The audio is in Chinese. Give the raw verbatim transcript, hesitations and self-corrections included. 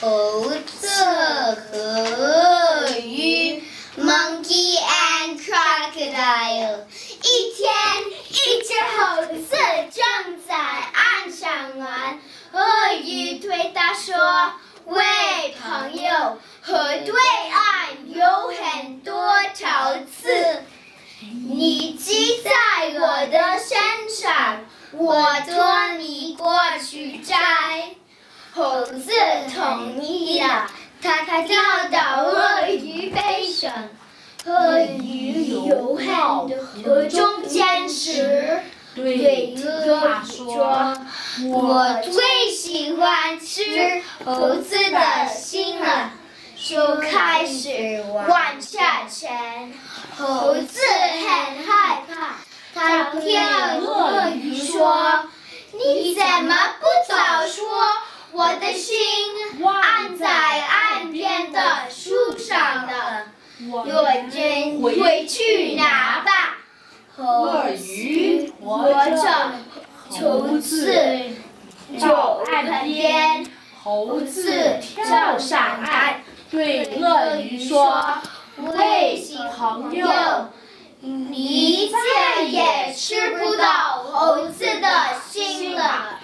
猴子和鳄鱼 ，Monkey and Crocodile。一天，一只猴子正在岸上玩，鳄鱼对它说：“喂，朋友，河对岸有很多桃子，你系在我的身上，我驮你过去摘。”猴子同意了，它跳到鳄鱼背上。鳄鱼游到河中间时，对鳄鱼说：“我最喜欢吃猴子的心了。”就开始往下沉。猴子很害怕，它骗鳄鱼说：“你怎么不早说？我的心按在岸边的树上呢。我真回去拿吧。”鳄鱼驮着猴子走岸边，猴子跳上岸，对鳄鱼说：“喂，朋友，你再也吃不到猴子的心了。”